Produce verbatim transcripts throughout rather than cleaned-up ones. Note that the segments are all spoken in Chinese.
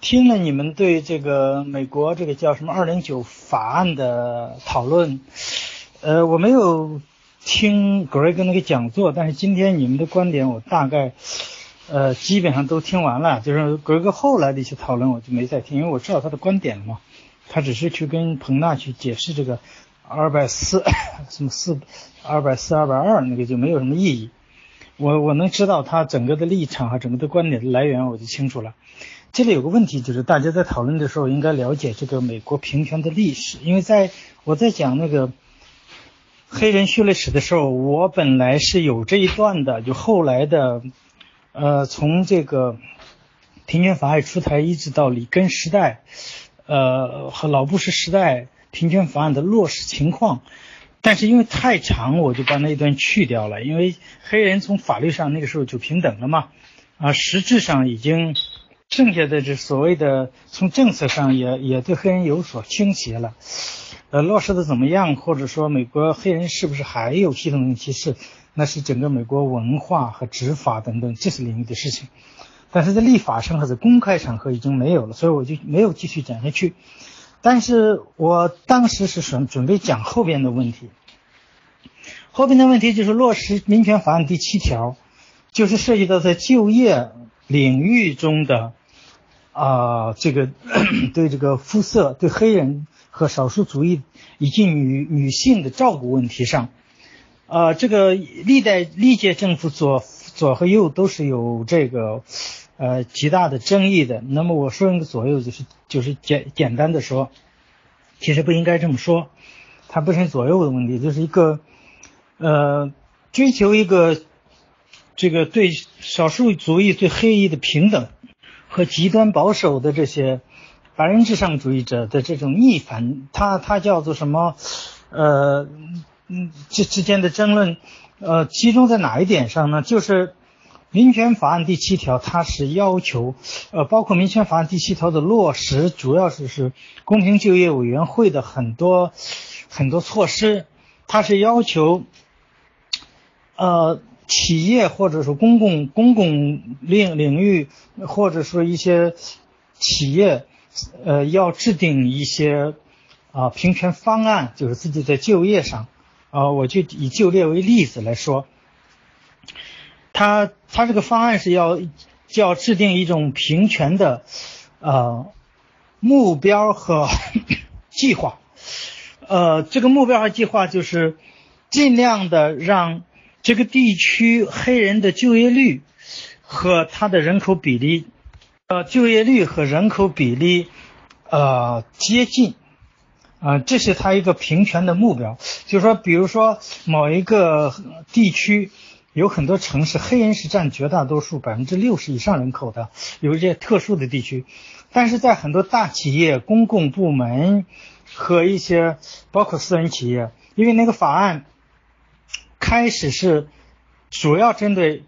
听了你们对这个美国这个叫什么二零九法案的讨论，呃，我没有听 Greg 那个讲座，但是今天你们的观点我大概呃基本上都听完了，就是 Greg 后来的一些讨论我就没再听，因为我知道他的观点嘛，他只是去跟彭纳去解释这个二百四什么四二百四二百二那个就没有什么意义。我我能知道他整个的立场和整个的观点的来源，我就清楚了。这里有个问题，就是大家在讨论的时候应该了解这个美国平权的历史，因为在我在讲那个黑人血泪史的时候，我本来是有这一段的，就后来的呃从这个平权法案出台一直到里根时代呃和老布什时代平权法案的落实情况，但是因为太长我就把那一段去掉了，因为黑人从法律上那个时候就平等了嘛，啊实质上已经剩下的这所谓的从政策上也也对黑人有所倾斜了，呃落实的怎么样，或者说美国黑人是不是还有系统性歧视，那是整个美国文化和执法等等这是领域的事情，但是在立法上和在公开场合已经没有了，所以我就没有继续讲下去。但是我当时是准准备讲后边的问题，后边的问题就是落实民权法案第七条，就是涉及到在就业领域中的啊、呃，这个对这个肤色、对黑人和少数族裔以及女女性的照顾问题上，呃，这个历代历届政府左左和右都是有这个呃极大的争议的。那么我说那个左右就是就是简简单的说，其实不应该这么说，它不是左右的问题，就是一个呃追求一个这个对少数族裔对黑裔的平等和极端保守的这些白人至上主义者的这种逆反，它它叫做什么呃嗯这之间的争论呃集中在哪一点上呢？就是民权法案第七条，它是要求呃包括民权法案第七条的落实，主要是是公平就业委员会的很多很多措施，它是要求呃企业或者说公共公共领领域或者说一些企业呃要制定一些啊、呃、平权方案，就是自己在就业上啊、呃、我就以就业为例子来说，他他这个方案是要要制定一种平权的呃目标和计划，呃这个目标和计划就是尽量的让这个地区黑人的就业率和他的人口比例呃就业率和人口比例呃接近啊、呃，这是他一个平权的目标。就是说比如说某一个地区有很多城市黑人是占绝大多数 百分之六十 以上人口的，有一些特殊的地区，但是在很多大企业公共部门和一些包括私人企业，因为那个法案开始是主要针对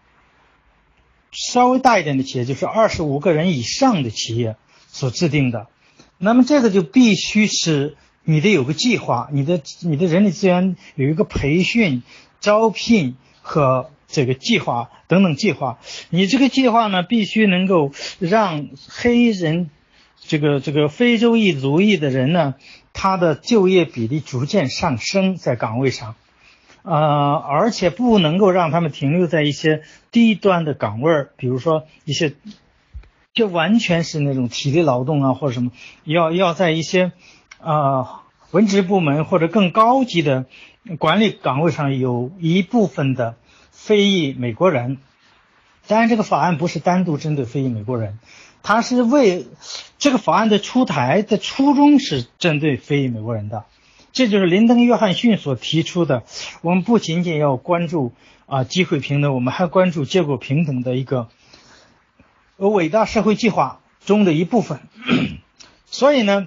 稍微大一点的企业，就是二十五个人以上的企业所制定的，那么这个就必须是你得有个计划，你的你的人力资源有一个培训招聘和这个计划等等计划，你这个计划呢必须能够让黑人这个这个非洲裔族裔的人呢，他的就业比例逐渐上升在岗位上，呃，而且不能够让他们停留在一些低端的岗位，比如说一些就完全是那种体力劳动啊或者什么，要要在一些呃文职部门或者更高级的管理岗位上有一部分的非裔美国人。当然这个法案不是单独针对非裔美国人，它是为这个法案的出台的初衷是针对非裔美国人的，这就是林登·约翰逊所提出的，我们不仅仅要关注啊、呃、机会平等，我们还关注结果平等的一个伟大社会计划中的一部分。所以呢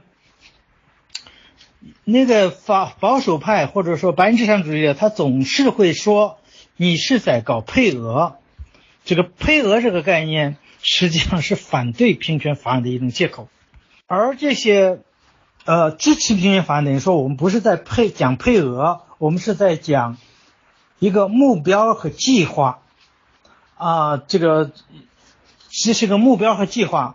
那个法保守派或者说白人至上主义者，他总是会说你是在搞配额，这个配额这个概念实际上是反对平权法案的一种借口，而这些呃支持平权法案等于说我们不是在配讲配额，我们是在讲一个目标和计划啊、呃，这个这是个目标和计划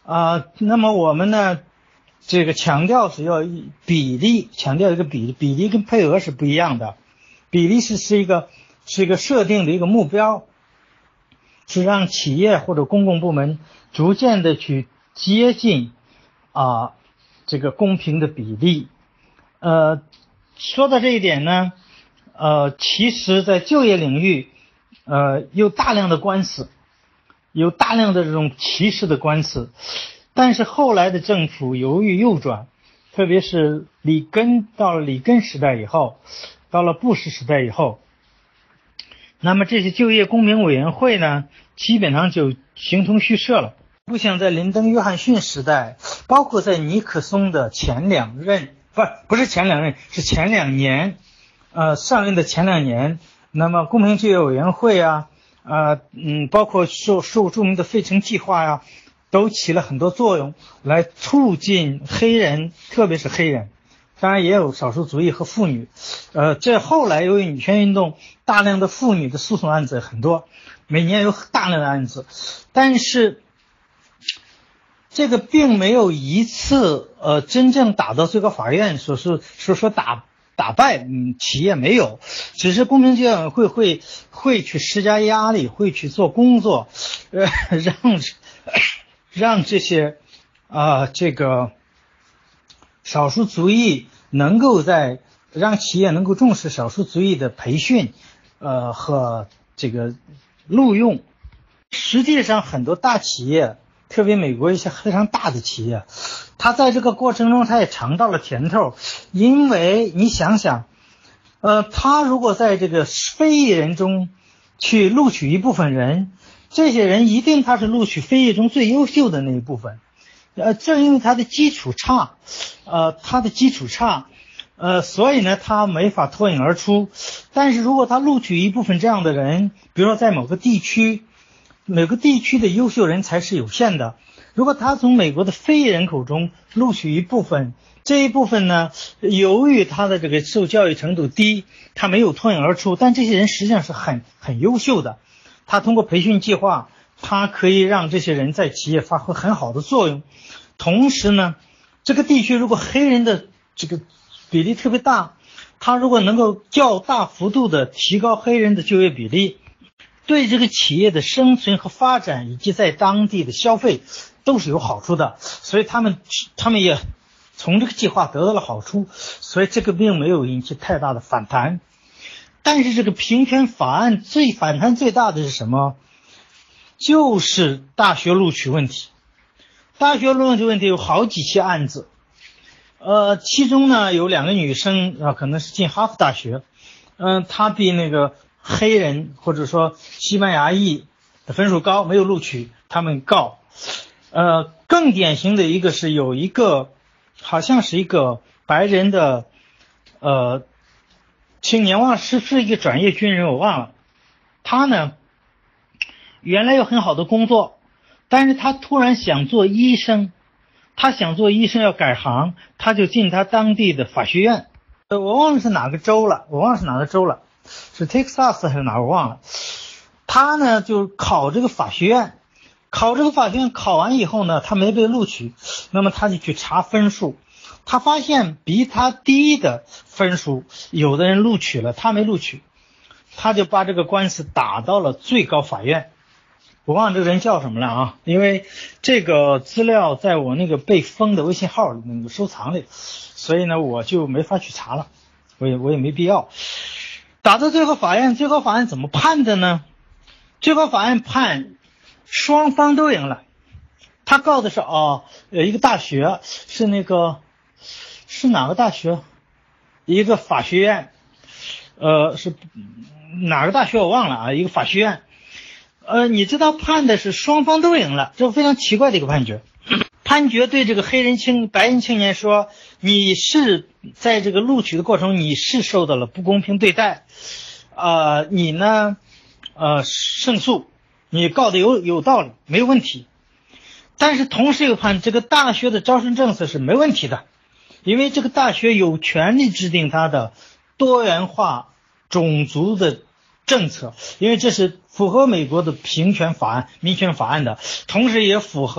啊、呃，那么我们呢，这个强调是要比例，强调一个比例，比例跟配额是不一样的。比例是是一个是一个设定的一个目标，是让企业或者公共部门逐渐的去接近啊、呃、这个公平的比例。呃，说到这一点呢，呃，其实在就业领域，呃，有大量的官司，有大量的这种歧视的官司，但是后来的政府由于右转，特别是里根到了里根时代以后，到了布什时代以后，那么这些就业公平委员会呢，基本上就形同虚设了。不像在林登·约翰逊时代，包括在尼克松的前两任，不不是前两任，是前两年，呃，上任的前两年，那么公平就业委员会啊，呃，嗯，包括受受著名的费城计划呀、啊，都起了很多作用，来促进黑人，特别是黑人。当然也有少数族裔和妇女，呃，这后来由于女权运动，大量的妇女的诉讼案子很多，每年有大量的案子，但是这个并没有一次呃真正打到最高法院，说是说说打打败，嗯，企业没有，只是公平就业委员会会会去施加压力，会去做工作，呃，让让这些啊、呃、这个。少数族裔能够在让企业能够重视少数族裔的培训，呃和这个录用。实际上很多大企业，特别美国一些非常大的企业，它在这个过程中它也尝到了甜头，因为你想想，呃，他如果在这个非裔人中去录取一部分人，这些人一定他是录取非裔中最优秀的那一部分。呃，正因为他的基础差，呃，他的基础差，呃，所以呢，他没法脱颖而出。但是如果他录取一部分这样的人，比如说在某个地区，每个地区的优秀人才是有限的。如果他从美国的非裔人口中录取一部分，这一部分呢，由于他的这个受教育程度低，他没有脱颖而出，但这些人实际上是很很优秀的。他通过培训计划，他可以让这些人在企业发挥很好的作用。同时呢，这个地区如果黑人的这个比例特别大，他如果能够较大幅度的提高黑人的就业比例，对这个企业的生存和发展以及在当地的消费都是有好处的，所以他们他们也从这个计划得到了好处，所以这个并没有引起太大的反弹。但是这个平权法案最反弹最大的是什么？就是大学录取问题。大学录取问题有好几起案子，呃，其中呢有两个女生啊，可能是进哈佛大学，嗯、呃，她比那个黑人或者说西班牙裔的分数高，没有录取，他们告。呃，更典型的一个是有一个好像是一个白人的呃青年，忘了是是一个转业军人，我忘了。他呢原来有很好的工作。但是他突然想做医生，他想做医生要改行，他就进他当地的法学院，呃，我忘了是哪个州了，我忘了是哪个州了，是 Texas 还是哪我忘了。他呢就考这个法学院，考这个法学院考完以后呢，他没被录取，那么他就去查分数，他发现比他低的分数，有的人录取了，他没录取，他就把这个官司打到了最高法院。我忘了这个人叫什么了啊，因为这个资料在我那个被封的微信号里那个收藏里，所以呢我就没法去查了，我也我也没必要。打到最高法院，最高法院怎么判的呢？最高法院判双方都赢了。他告的是哦，有一个大学是那个是哪个大学？一个法学院，呃是哪个大学我忘了啊，一个法学院。呃，你知道判的是双方都赢了，这是非常奇怪的一个判决。判决对这个黑人青白人青年说，你是在这个录取的过程中你是受到了不公平对待，呃，你呢，呃，胜诉，你告的有有道理，没有问题。但是同时又判这个大学的招生政策是没问题的，因为这个大学有权利制定它的多元化种族的政策，因为这是符合美国的平权法案、民权法案的，同时也符合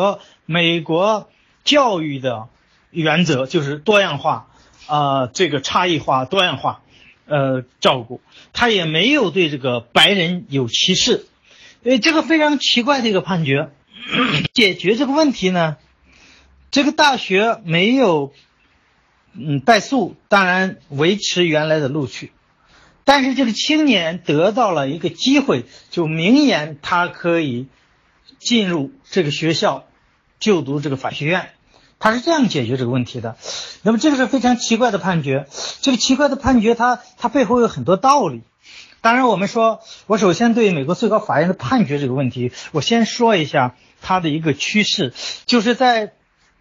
美国教育的原则就是多样化，呃，这个差异化、多样化，呃，照顾。他也没有对这个白人有歧视，所以这个非常奇怪的一个判决。解决这个问题呢，这个大学没有嗯败诉，当然维持原来的录取，但是这个青年得到了一个机会，就明言他可以进入这个学校就读这个法学院，他是这样解决这个问题的。那么这个是非常奇怪的判决，这个奇怪的判决它它背后有很多道理。当然我们说，我首先对美国最高法院的判决这个问题，我先说一下它的一个趋势，就是在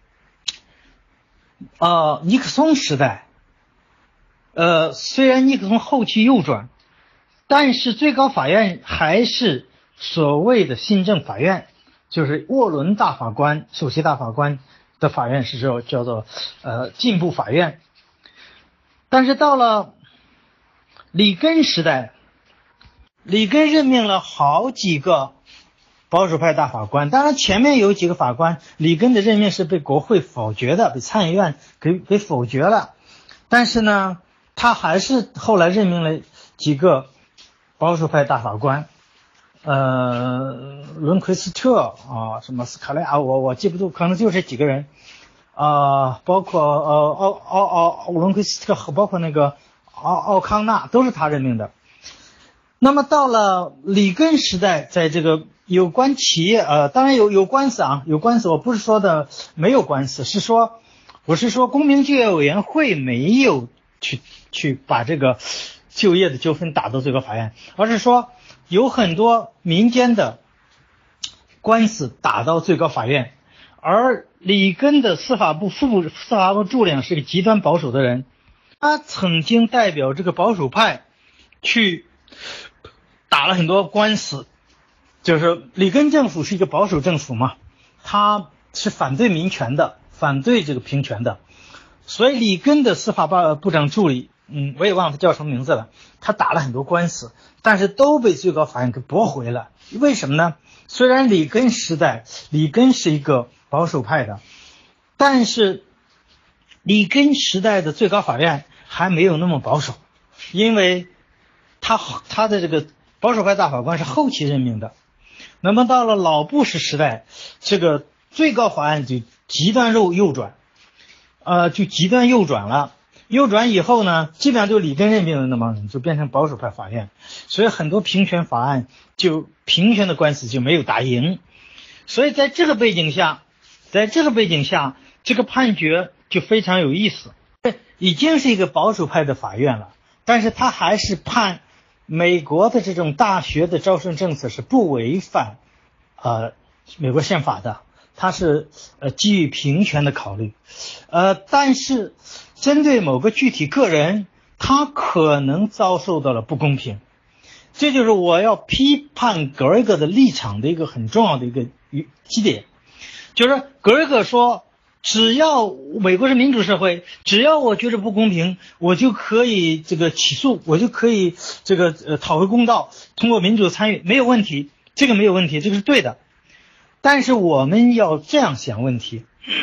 呃尼克松时代，呃虽然尼克松后期右转，但是最高法院还是所谓的新政法院，就是沃伦大法官首席大法官的法院是叫叫做呃进步法院。但是到了里根时代，里根任命了好几个保守派大法官，当然前面有几个法官里根的任命是被国会否决的，被参议院给给否决了，但是呢他还是后来任命了几个保守派大法官，呃伦奎斯特啊，什么斯卡莱啊，我我记不住，可能就这几个人啊、呃，包括呃奥奥奥伦奎斯特和包括那个奥奥康纳都是他任命的。那么到了里根时代，在这个有关企业呃当然有有官司啊，有官司，我不是说的没有官司，是说我是说公平就业委员会没有去去把这个就业的纠纷打到最高法院，而是说有很多民间的官司打到最高法院，而里根的司法部副部司法部助理是个极端保守的人，他曾经代表这个保守派去打了很多官司，就是里根政府是一个保守政府嘛，他是反对民权的，反对这个平权的，所以里根的司法部长助理，嗯，我也忘了他叫什么名字了，他打了很多官司，但是都被最高法院给驳回了。为什么呢？虽然里根时代，里根是一个保守派的，但是里根时代的最高法院还没有那么保守，因为他他的这个保守派大法官是后期任命的。那么到了老布什时代，这个最高法院就极端右右转，呃，就极端右转了。右转以后呢，基本上就里根任命的那帮人就变成保守派法院，所以很多平权法案就平权的官司就没有打赢。所以在这个背景下，在这个背景下，这个判决就非常有意思。已经是一个保守派的法院了，但是他还是判美国的这种大学的招生政策是不违反呃美国宪法的，它是呃基于平权的考虑，呃但是针对某个具体个人，他可能遭受到了不公平。这就是我要批判格雷格的立场的一个很重要的一个基点，就是格雷格说，只要美国是民主社会，只要我觉得不公平，我就可以这个起诉，我就可以这个呃讨回公道，通过民主参与，没有问题，这个没有问题，这个是对的。但是我们要这样想问题，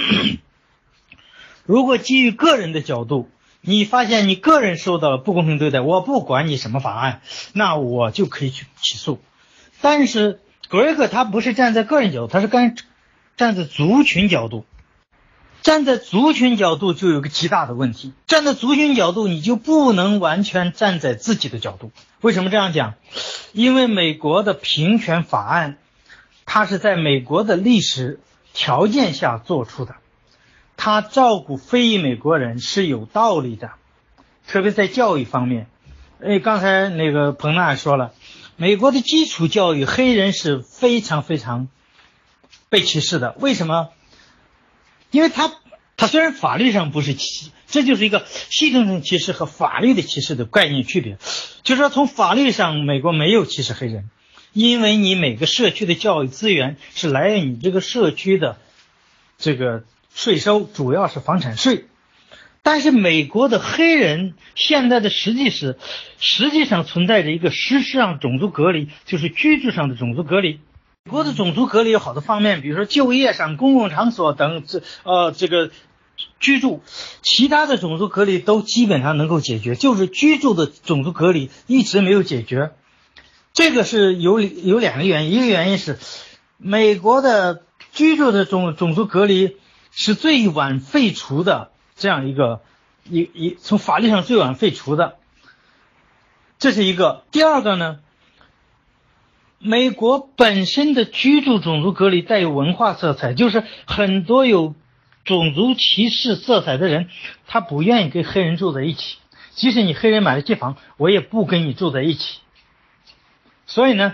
如果基于个人的角度，你发现你个人受到了不公平对待，我不管你什么法案，那我就可以去起诉。但是格雷格他不是站在个人角度，他是干站在族群角度。站在族群角度就有个极大的问题，站在族群角度你就不能完全站在自己的角度。为什么这样讲？因为美国的平权法案它是在美国的历史条件下做出的，它照顾非裔美国人是有道理的，特别在教育方面。哎，刚才那个彭纳说了，美国的基础教育黑人是非常非常被歧视的。为什么？因为他他虽然法律上不是歧视，这就是一个系统性歧视和法律的歧视的概念区别。就是说从法律上美国没有歧视黑人，因为你每个社区的教育资源是来源于你这个社区的这个税收，主要是房产税。但是美国的黑人现在的实际是实际上存在着一个实质上种族隔离，就是居住上的种族隔离。 美国的种族隔离有好多方面，比如说就业上、公共场所等，这呃这个居住，其他的种族隔离都基本上能够解决，就是居住的种族隔离一直没有解决。这个是有有两个原因，一个原因是美国的居住的种种族隔离是最晚废除的，这样一个一一从法律上最晚废除的，这是一个。第二个呢，美国本身的居住种族隔离带有文化色彩，就是很多有种族歧视色彩的人，他不愿意跟黑人住在一起，即使你黑人买了街房，我也不跟你住在一起。所以呢，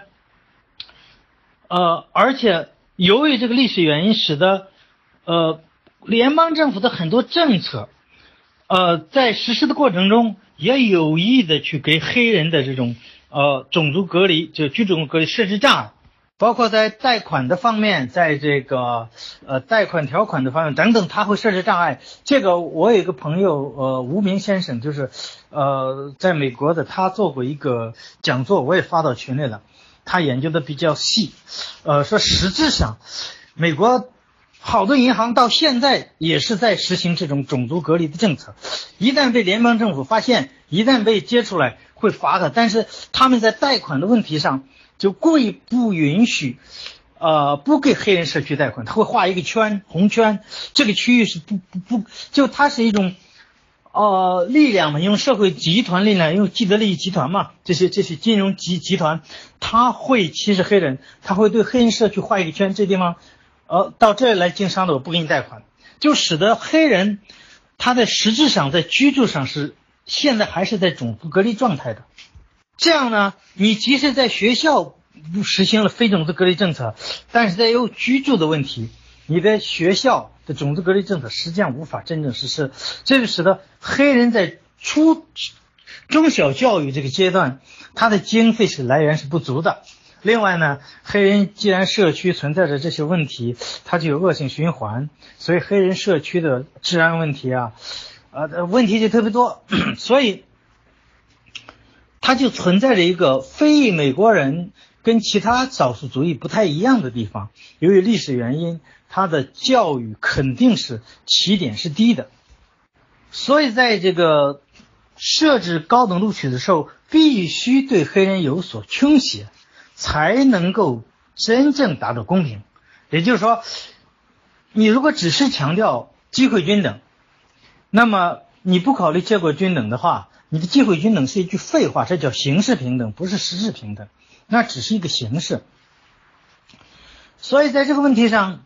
呃，而且由于这个历史原因，使得呃联邦政府的很多政策，呃，在实施的过程中也有意的去给黑人的这种呃种族隔离，就居住种族隔离设置障碍，包括在贷款的方面，在这个呃贷款条款的方面等等，他会设置障碍。这个我有一个朋友呃吴明先生，就是呃在美国的，他做过一个讲座，我也发到群里了，他研究的比较细，呃说实质上美国好多银行到现在也是在实行这种种族隔离的政策，一旦被联邦政府发现，一旦被揭出来会罚的，但是他们在贷款的问题上就故意不允许呃不给黑人社区贷款，他会画一个圈，红圈，这个区域是不不不就它是一种呃力量嘛，用社会集团力量，用既得利益集团嘛，这些这些金融集集团，他会歧视黑人，他会对黑人社区画一个圈，这地方呃到这里来经商的我不给你贷款，就使得黑人他在实质上在居住上是现在还是在种族隔离状态的。这样呢，你即使在学校实行了非种族隔离政策，但是在有居住的问题，你的学校的种族隔离政策实际上无法真正实施，这就使得黑人在初中小教育这个阶段，他的经费是来源是不足的。另外呢，黑人既然社区存在着这些问题，它就有恶性循环，所以黑人社区的治安问题啊，呃，问题就特别多，所以它就存在着一个非裔美国人跟其他少数族裔不太一样的地方。由于历史原因，他的教育肯定是起点是低的，所以在这个设置高等录取的时候，必须对黑人有所倾斜，才能够真正达到公平。也就是说，你如果只是强调机会均等，那么你不考虑结果均等的话，你的机会均等是一句废话，这叫形式平等，不是实质平等，那只是一个形式。所以在这个问题上，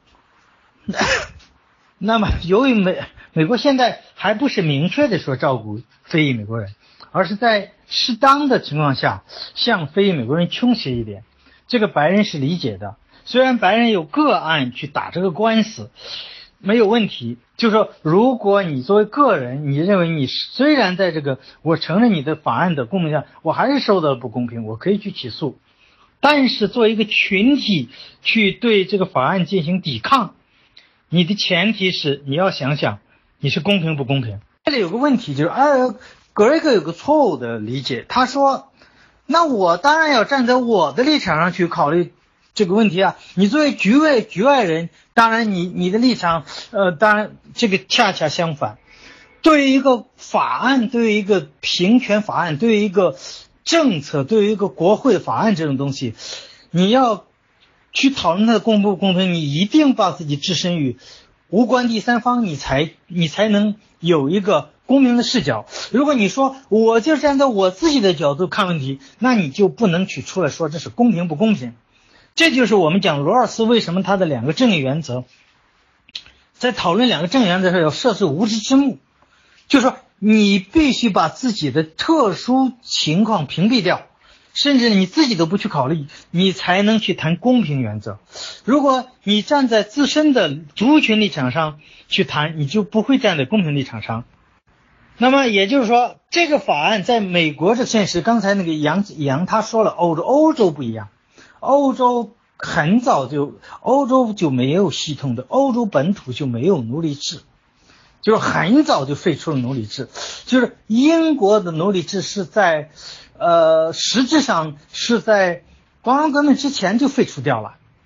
那么由于美美国现在还不是明确的说照顾非裔美国人，而是在适当的情况下向非裔美国人倾斜一点，这个白人是理解的。虽然白人有个案去打这个官司没有问题，就是说如果你作为个人，你认为你虽然在这个我承认你的法案的公平下我还是受到了不公平，我可以去起诉，但是作为一个群体去对这个法案进行抵抗，你的前提是你要想想你是公平不公平。这里有个问题就是呃格雷格有个错误的理解，他说那我当然要站在我的立场上去考虑这个问题啊，你作为局外局外人，当然你你的立场呃当然这个恰恰相反。对于一个法案，对于一个平权法案，对于一个政策，对于一个国会法案这种东西，你要去讨论它的公不公平，你一定把自己置身于无关第三方，你才你才能有一个公平的视角。如果你说我就站在我自己的角度看问题，那你就不能去出来说这是公平不公平。这就是我们讲罗尔斯为什么他的两个正义原则，在讨论两个正义原则时要设置无知之幕，就是说你必须把自己的特殊情况屏蔽掉，甚至你自己都不去考虑，你才能去谈公平原则。如果你站在自身的族群立场上去谈，你就不会站在公平立场上。那么也就是说，这个法案在美国的现实，刚才那个杨杨他说了，欧洲欧洲不一样，欧洲很早就欧洲就没有系统的，欧洲本土就没有奴隶制，就是很早就废除了奴隶制。就是英国的奴隶制是在呃实质上是在光荣革命之前就废除掉了，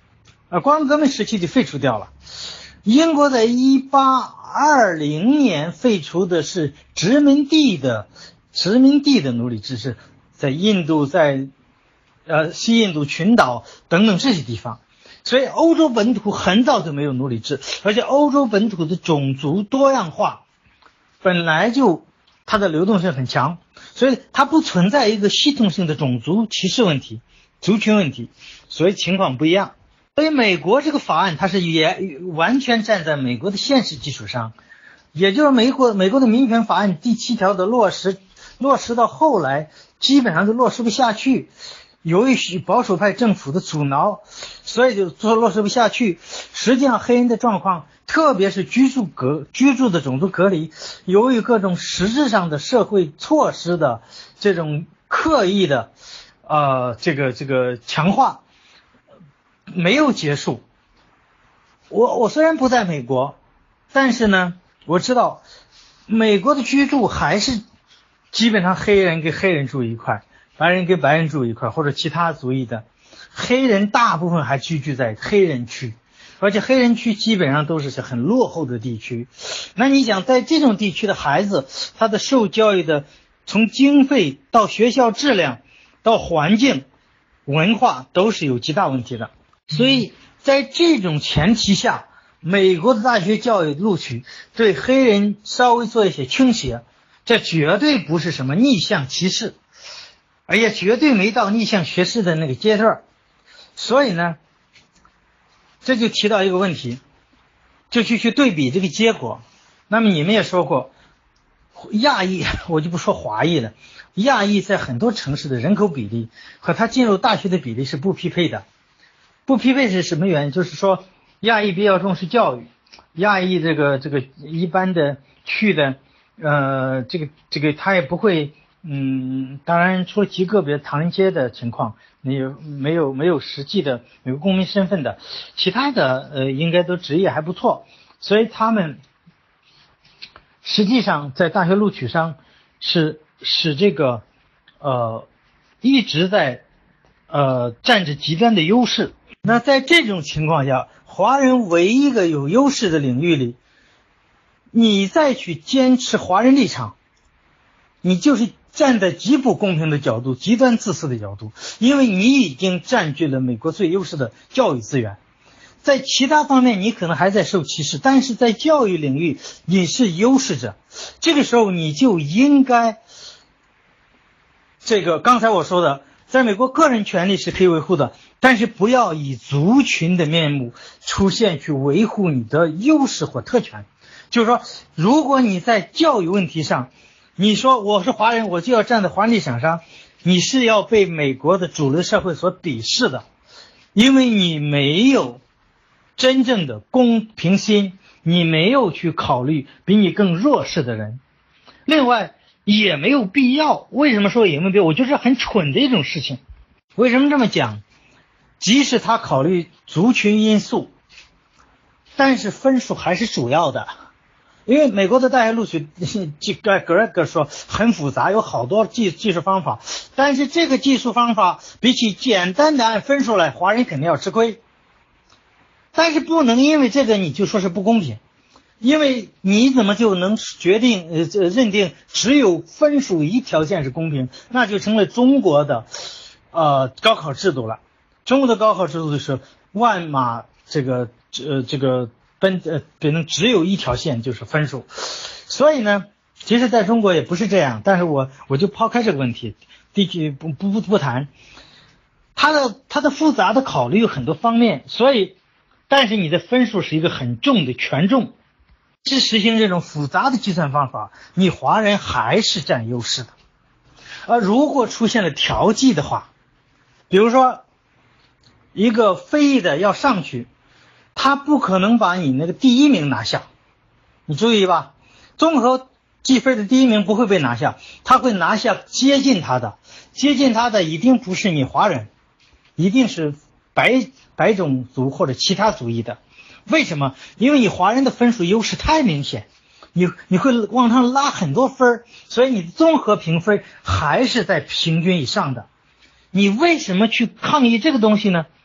呃，光荣革命时期就废除掉了。英国在一八二零年废除的是殖民地的殖民地的奴隶制，是在印度，在呃西印度群岛等等这些地方。所以欧洲本土很早就没有奴隶制，而且欧洲本土的种族多样化本来就它的流动性很强，所以它不存在一个系统性的种族歧视问题、族群问题，所以情况不一样。所以美国这个法案它是也完全站在美国的现实基础上，也就是美国美国的民权法案第七条的落实落实到后来基本上就落实不下去，由于保守派政府的阻挠，所以就做落实不下去。实际上黑人的状况，特别是居住隔居住的种族隔离，由于各种实质上的社会措施的这种刻意的呃这个这个强化没有结束。我我虽然不在美国，但是呢我知道美国的居住还是基本上黑人跟黑人住一块，白人跟白人住一块，或者其他族裔的。黑人大部分还居住在黑人区，而且黑人区基本上都是很落后的地区。那你想在这种地区的孩子，他的受教育的从经费到学校质量到环境文化都是有极大问题的。所以在这种前提下，美国的大学教育录取对黑人稍微做一些倾斜，这绝对不是什么逆向歧视，而且绝对没到逆向学士的那个阶段。所以呢，这就提到一个问题，就去去对比这个结果。那么你们也说过，亚裔，我就不说华裔了，亚裔在很多城市的人口比例和他进入大学的比例是不匹配的。不匹配是什么原因？就是说亚裔比较重视教育，亚裔这个这个一般的去的呃这个这个他也不会嗯，当然除了极个别唐人街的情况，没有没有没有实际的有公民身份的，其他的呃应该都职业还不错，所以他们实际上在大学录取上是使这个呃一直在呃占着极端的优势。那在这种情况下，华人唯一一个有优势的领域里，你再去坚持华人立场，你就是站在极不公平的角度，极端自私的角度，因为你已经占据了美国最优势的教育资源。在其他方面你可能还在受歧视，但是在教育领域你是优势者，这个时候你就应该这个刚才我说的，在美国个人权利是可以维护的，但是不要以族群的面目出现去维护你的优势或特权。就是说如果你在教育问题上你说我是华人，我就要站在华人立场上，你是要被美国的主流社会所鄙视的，因为你没有真正的公平心，你没有去考虑比你更弱势的人。另外也没有必要，为什么说也没有必要？我觉得很蠢的一种事情。为什么这么讲？即使他考虑族群因素，但是分数还是主要的。因为美国的大学录取，格雷格说很复杂，有好多技技术方法，但是这个技术方法比起简单的按分数来，华人肯定要吃亏。但是不能因为这个你就说是不公平，因为你怎么就能决定呃认定只有分数一条线是公平？那就成了中国的呃高考制度了。中国的高考制度是万马这个呃这个奔呃变成只有一条线就是分数。所以呢，其实在中国也不是这样，但是我我就抛开这个问题，地区不不不不谈。它的它的复杂的考虑有很多方面，所以但是你的分数是一个很重的权重，是实行这种复杂的计算方法，你华人还是占优势的。而如果出现了调剂的话，比如说一个非裔的要上去，他不可能把你那个第一名拿下，你注意吧，综合计分的第一名不会被拿下，他会拿下接近他的，接近他的一定不是你华人，一定是白白种族或者其他族裔的。为什么？因为你华人的分数优势太明显，你你会往上拉很多分，所以你的综合评分还是在平均以上的。你为什么去抗议这个东西呢？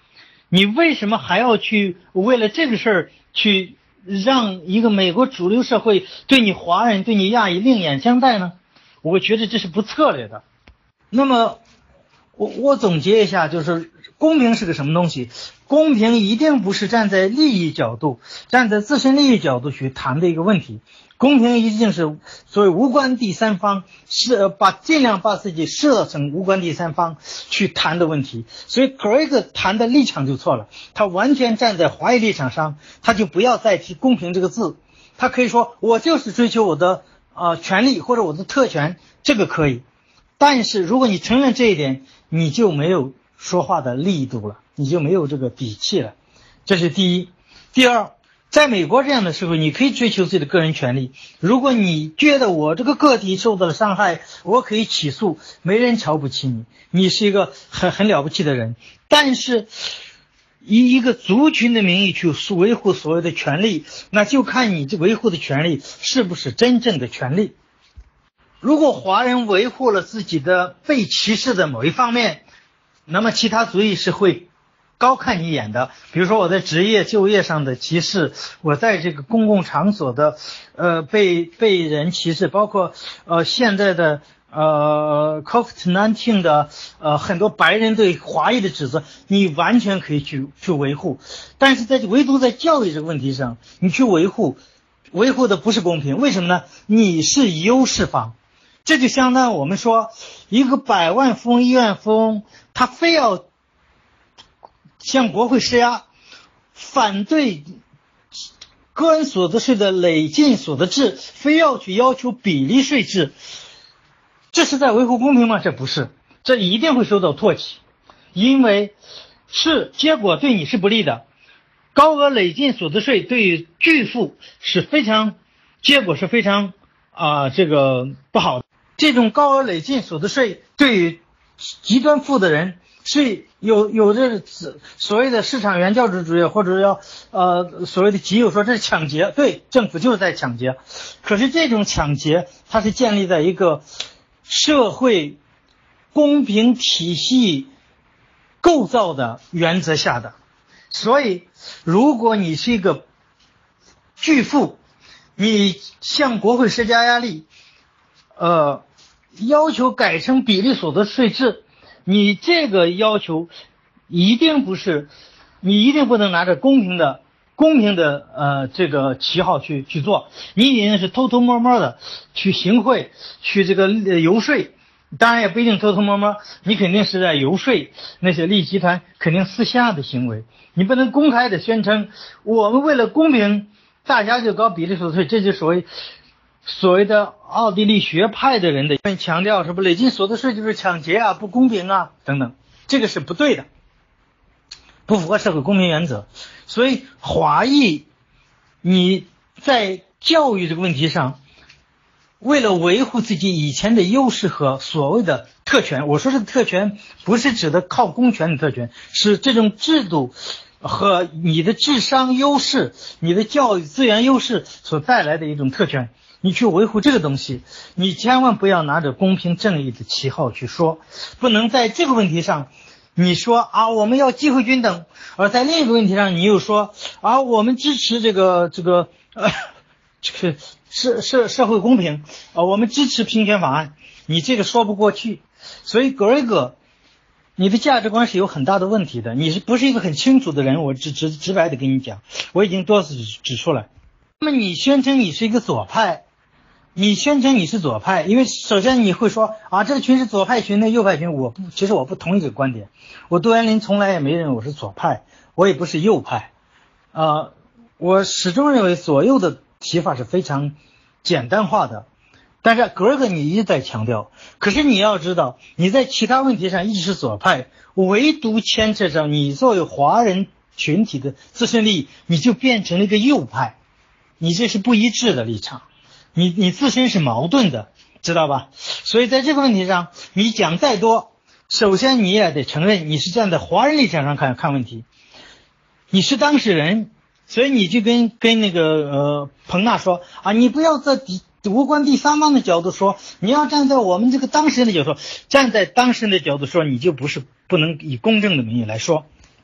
你为什么还要去为了这个事儿去让一个美国主流社会对你华人、对你亚裔另眼相待呢？我觉得这是不策略的。那么我我总结一下，就是公平是个什么东西？公平一定不是站在利益角度，站在自身利益角度去谈的一个问题。公平一定是所谓无关第三方，是把尽量把自己设成无关第三方去谈的问题。所以 Greg 谈的立场就错了，他完全站在华裔立场上，他就不要再提公平这个字，他可以说我就是追求我的呃权利或者我的特权，这个可以。但是如果你承认这一点，你就没有说话的力度了，你就没有这个底气了。这是第一。第二，在美国这样的社会，你可以追求自己的个人权利。如果你觉得我这个个体受到了伤害，我可以起诉，没人瞧不起你，你是一个很很了不起的人。但是以一个族群的名义去维护所谓的权利，那就看你这维护的权利是不是真正的权利。如果华人维护了自己的被歧视的某一方面，那么其他族裔是会高看你一眼的。比如说我在职业就业上的歧视，我在这个公共场所的呃被被人歧视，包括呃现在的呃 COVID 十九 的呃很多白人对华裔的指责，你完全可以去去维护。但是在唯独在教育这个问题上，你去维护维护的不是公平。为什么呢？你是优势方。这就相当于我们说一个百万富翁、亿万富翁，他非要向国会施压，反对个人所得税的累进所得制，非要去要求比例税制，这是在维护公平吗？这不是，这一定会受到唾弃，因为是结果对你是不利的。高额累进所得税对于巨富是非常，结果是非常啊、呃、这个不好的。这种高额累进所得税对于极端富的人是有有这所谓的市场原教旨主义，或者要呃所谓的极右说这是抢劫，对，政府就是在抢劫。可是这种抢劫它是建立在一个社会公平体系构造的原则下的。所以如果你是一个巨富，你向国会施加压力，呃，要求改成比例所得税制，你这个要求一定不是，你一定不能拿着公平的、公平的呃这个旗号去去做，你一定是偷偷摸摸的去行贿，去这个呃游说。当然也不一定偷偷摸摸，你肯定是在游说那些利益集团，肯定私下的行为，你不能公开的宣称我们为了公平，大家就搞比例所得税，这就所谓。所谓的奥地利学派的人的强调什么累进所得税就是抢劫啊，不公平啊等等，这个是不对的，不符合社会公平原则。所以华裔你在教育这个问题上，为了维护自己以前的优势和所谓的特权，我说这个特权不是指的靠公权的特权，是这种制度和你的智商优势、你的教育资源优势所带来的一种特权，你去维护这个东西，你千万不要拿着公平正义的旗号去说，不能在这个问题上你说啊我们要机会均等，而在另一个问题上你又说啊我们支持这个这个呃这个社社社会公平啊，我们支持平权法案，你这个说不过去。所以格瑞格你的价值观是有很大的问题的，你是不是一个很清楚的人，我直直直白的跟你讲，我已经多次指出来。那么你宣称你是一个左派，你宣称你是左派，因为首先你会说啊这个群是左派群的右派群，我不其实我不同意这个观点，我杜元林从来也没认为我是左派，我也不是右派，呃我始终认为左右的提法是非常简单化的。但是格格你一直在强调，可是你要知道你在其他问题上一直是左派，唯独牵扯上你作为华人群体的自身利益，你就变成了一个右派，你这是不一致的立场，你你自身是矛盾的，知道吧？所以在这个问题上你讲再多，首先你也得承认你是站在华人立场上看看问题，你是当事人，所以你就跟跟那个呃彭纳说啊，你不要在底无关第三方的角度说，你要站在我们这个当事人的角度说，站在当事人的角度说，你就不是不能以公正的名义来说，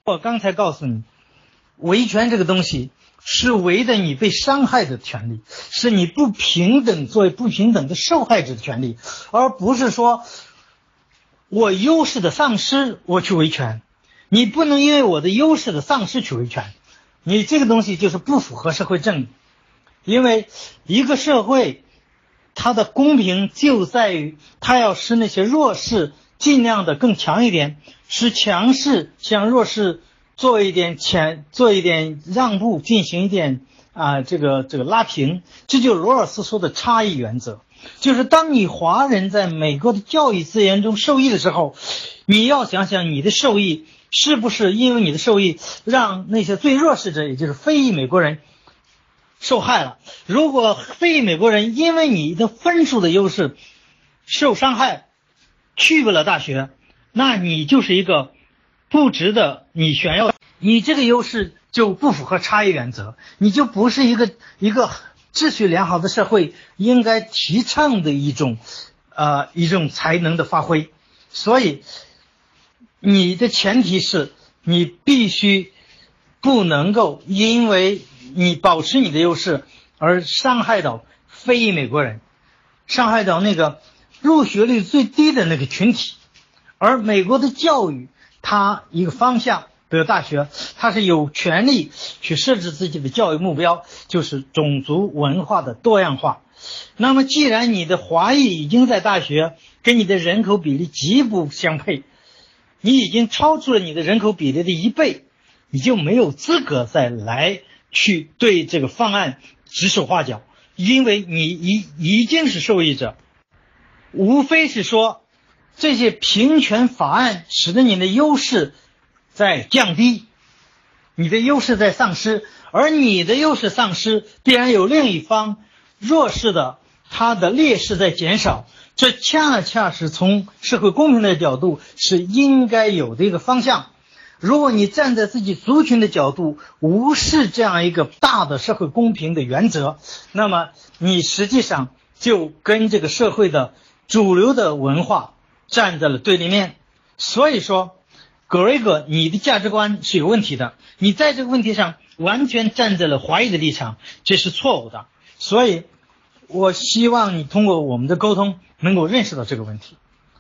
我刚才告诉你，维权这个东西是维的你被伤害的权利，是你不平等作为不平等的受害者的权利，而不是说我优势的丧失我去维权。你不能因为我的优势的丧失去维权，你这个东西就是不符合社会正义。因为一个社会它的公平就在于它要使那些弱势尽量的更强一点，使强势向弱势做一点前做一点让步，进行一点啊、呃、这个这个拉平。这就是罗尔斯说的差异原则，就是当你华人在美国的教育资源中受益的时候，你要想想你的受益是不是因为你的受益让那些最弱势者，也就是非裔美国人受害了。如果非裔美国人因为你的分数的优势受伤害，去不了大学，那你就是一个不值得你炫耀，你这个优势就不符合差异原则，你就不是一个一个秩序良好的社会应该提倡的一种呃一种才能的发挥。所以你的前提是你必须不能够因为你保持你的优势而伤害到非裔美国人，伤害到那个入学率最低的那个群体。而美国的教育它一个方向，比如大学，它是有权利去设置自己的教育目标，就是种族文化的多样化。那么既然你的华裔已经在大学跟你的人口比例极不相配，你已经超出了你的人口比例的一倍，你就没有资格再来去对这个方案指手画脚，因为你已已经是受益者。无非是说这些平权法案使得你的优势在降低，你的优势在丧失，而你的优势丧失必然有另一方弱势的他的劣势在减少，这恰恰是从社会公平的角度是应该有的一个方向。如果你站在自己族群的角度无视这样一个大的社会公平的原则，那么你实际上就跟这个社会的主流的文化站在了对立面。所以说格雷格你的价值观是有问题的，你在这个问题上完全站在了怀疑的立场，这是错误的。所以我希望你通过我们的沟通能够认识到这个问题。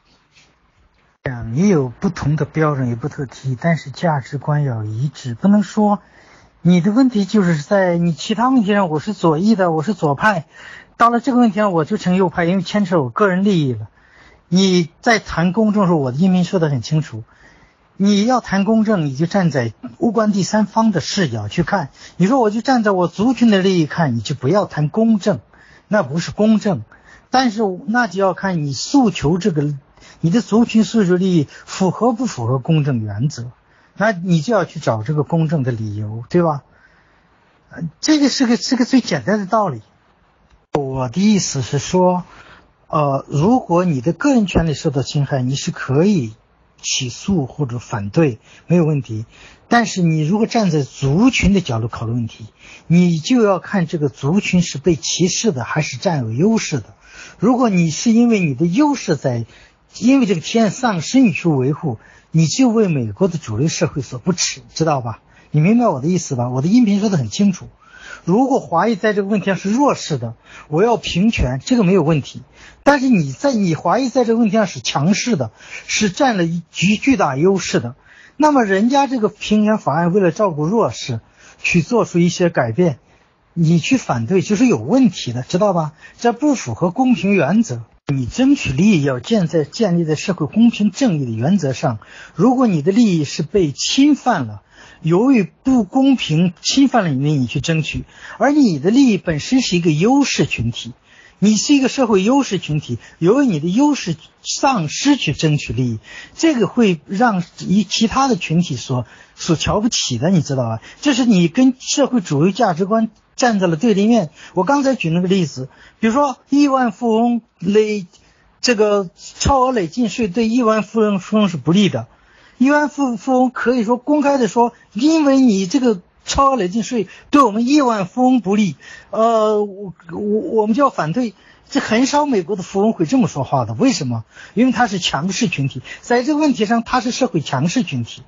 也有不同的标准，也不特提，但是价值观要一致，不能说你的问题就是在你其他问题上我是左翼的，我是左派，到了这个问题上我就成右派，因为牵扯我个人利益了。你在谈公正的时候，我的音频说得很清楚，你要谈公正，你就站在无关第三方的视角去看。你说我就站在我族群的利益看，你就不要谈公正，那不是公正。但是那就要看你诉求这个你的族群诉求利益符合不符合公正原则，那你就要去找这个公正的理由，对吧？这个是个是个最简单的道理。我的意思是说呃，如果你的个人权利受到侵害，你是可以起诉或者反对，没有问题。但是你如果站在族群的角度考虑问题，你就要看这个族群是被歧视的还是占有优势的。如果你是因为你的优势在因为这个体验丧失你去维护，你就为美国的主流社会所不耻，知道吧？你明白我的意思吧？我的音频说得很清楚。如果华裔在这个问题上是弱势的，我要平权，这个没有问题。但是你在你华裔在这个问题上是强势的，是占了一巨巨大优势的，那么人家这个平权法案为了照顾弱势去做出一些改变，你去反对就是有问题的，知道吧？这不符合公平原则。你争取利益要建在建立在社会公平正义的原则上。如果你的利益是被侵犯了，由于不公平侵犯了你的利益去争取，而你的利益本身是一个优势群体，你是一个社会优势群体，由于你的优势丧失去争取利益，这个会让一其他的群体所所瞧不起的，你知道吧？这是你跟社会主流价值观站在了对立面。我刚才举那个例子，比如说亿万富翁累这个超额累进税对亿万富翁富翁是不利的，亿万富富翁可以说公开的说，因为你这个超额累进税对我们亿万富翁不利，呃，我我我们就要反对。这很少美国的富翁会这么说话的，为什么？因为他是强势群体，在这个问题上他是社会强势群体，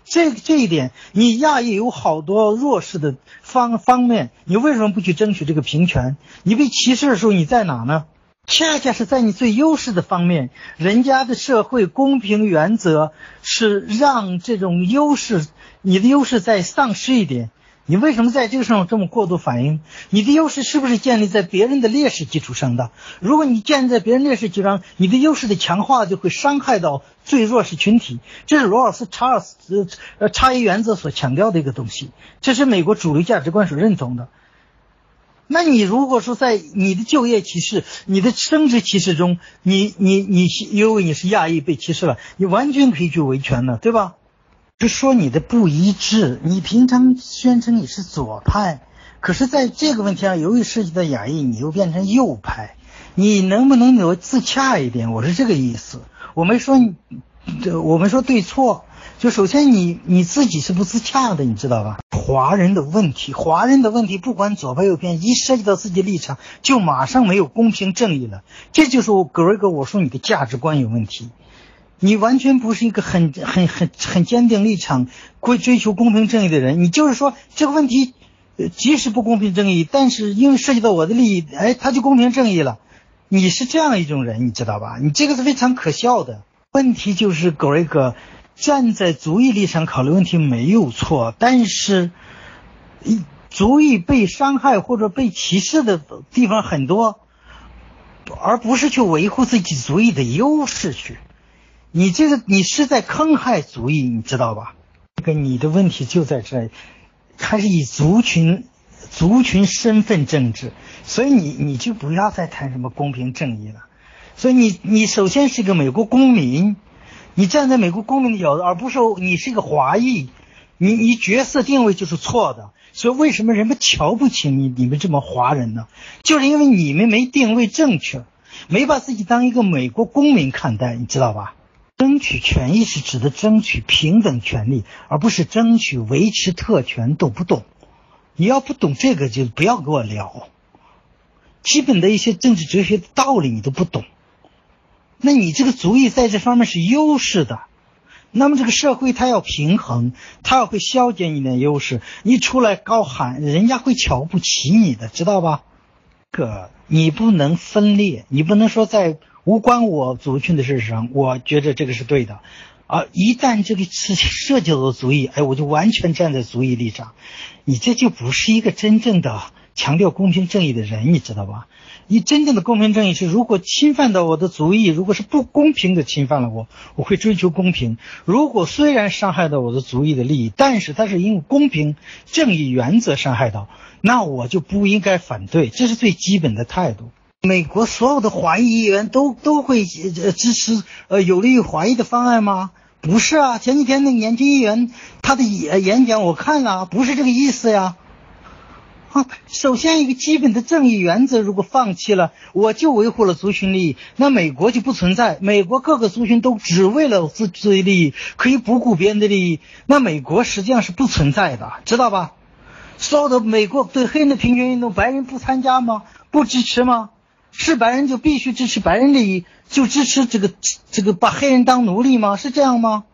这这一点，你亚裔有好多弱势的方方面，你为什么不去争取这个平权？你被歧视的时候你在哪呢？恰恰是在你最优势的方面，人家的社会公平原则是让这种优势，你的优势再丧失一点。你为什么在这个上这么过度反应？你的优势是不是建立在别人的劣势基础上的？如果你建立在别人劣势基础上，你的优势的强化就会伤害到最弱势群体。这是罗尔斯查尔斯呃差异原则所强调的一个东西，这是美国主流价值观所认同的。那你如果说在你的就业歧视、你的生殖歧视中，你你你因为你是亚裔被歧视了，你完全可以去维权的，对吧？就说你的不一致，你平常宣称你是左派，可是在这个问题上，由于涉及到亚裔，你又变成右派，你能不能有自洽一点？我是这个意思。我没说你，我们说对错，就首先你你自己是不自洽的，你知道吧？华人的问题，华人的问题，不管左派右偏，一涉及到自己的立场，就马上没有公平正义了。这就是我格瑞格我说你的价值观有问题。你完全不是一个很很很很坚定立场会追求公平正义的人，你就是说这个问题呃即使不公平正义，但是因为涉及到我的利益，哎，他就公平正义了。你是这样一种人，你知道吧？你这个是非常可笑的。问题就是格瑞格站在族裔立场考虑问题没有错，但是族裔被伤害或者被歧视的地方很多，而不是去维护自己族裔的优势去。你这个你是在坑害族裔，你知道吧？这个你的问题就在这里，还是以族群族群身份政治，所以你你就不要再谈什么公平正义了。所以你你首先是个美国公民，你站在美国公民的角度，而不是你是一个华裔，你你角色定位就是错的。所以为什么人们瞧不起你你们这么华人呢？就是因为你们没定位正确，没把自己当一个美国公民看待，你知道吧？争取权益是指的争取平等权利，而不是争取维持特权，懂不懂？你要不懂这个就不要跟我聊，基本的一些政治哲学的道理你都不懂，那你这个族裔在这方面是优势的，那么这个社会它要平衡，它要会消减你的优势，你出来高喊人家会瞧不起你的，知道吧？这个你不能分裂，你不能说在无关我族群的事上我觉得这个是对的啊！一旦这个事情涉及到族裔，哎，我就完全站在族裔立场，你这就不是一个真正的强调公平正义的人，你知道吧？你真正的公平正义是，如果侵犯到我的族裔，如果是不公平的侵犯了我，我会追求公平。如果虽然伤害到我的族裔的利益，但是它是因为公平正义原则伤害到，那我就不应该反对，这是最基本的态度。美国所有的华裔议员都都会呃支持呃有利于华裔的方案吗？不是啊，前几天那个年轻议员他的演讲我看了，不是这个意思呀。啊，首先一个基本的正义原则如果放弃了，我就维护了族群利益，那美国就不存在。美国各个族群都只为了自自己利益，可以不顾别人的利益，那美国实际上是不存在的，知道吧？所有的美国对黑人的平权运动，白人不参加吗？不支持吗？是白人就必须支持白人利益，就支持这个这个把黑人当奴隶吗？是这样吗？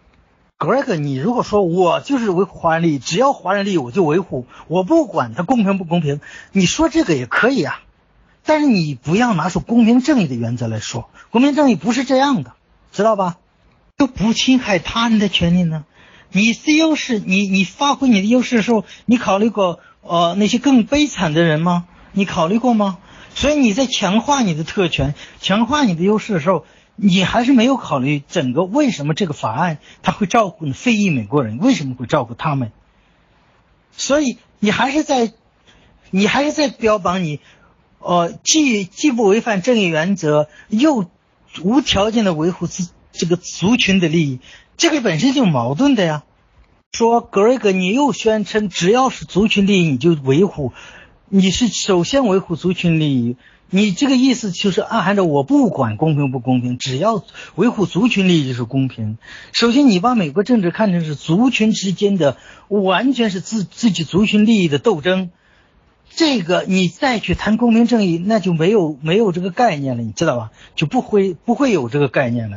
Greg， 你如果说我就是维护华人利益，只要华人利益我就维护，我不管它公平不公平，你说这个也可以啊，但是你不要拿出公平正义的原则来说，公平正义不是这样的，知道吧？就不侵害他人的权利呢？你的优势，你你发挥你的优势的时候，你考虑过呃那些更悲惨的人吗？你考虑过吗？所以你在强化你的特权，强化你的优势的时候，你还是没有考虑整个为什么这个法案它会照顾非裔美国人，为什么会照顾他们？所以你还是在你还是在标榜你呃既既不违反正义原则，又无条件的维护自这个族群的利益，这个本身就矛盾的呀。说格瑞格你又宣称只要是族群利益你就维护，你是首先维护族群利益，你这个意思就是暗含着我不管公平不公平，只要维护族群利益就是公平。首先你把美国政治看成是族群之间的完全是自自己族群利益的斗争，这个你再去谈公平正义那就没有没有这个概念了，你知道吧？就不会不会有这个概念了。